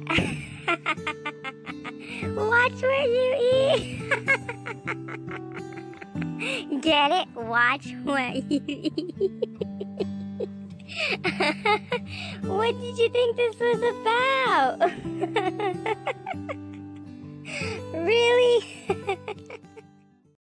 Watch where you eat. Get it? Watch what you eat. What did you think this was about? Really?